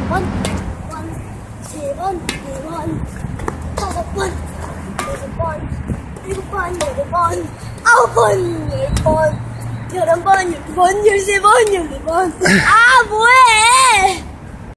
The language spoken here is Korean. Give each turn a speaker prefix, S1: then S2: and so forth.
S1: 번, 세 번, 네 번, 다섯 번, 여섯 번, 일곱 번, 여덟 번, 아홉 번, 열 번, 11번, 12번, 13번, 14번. 아, 뭐해!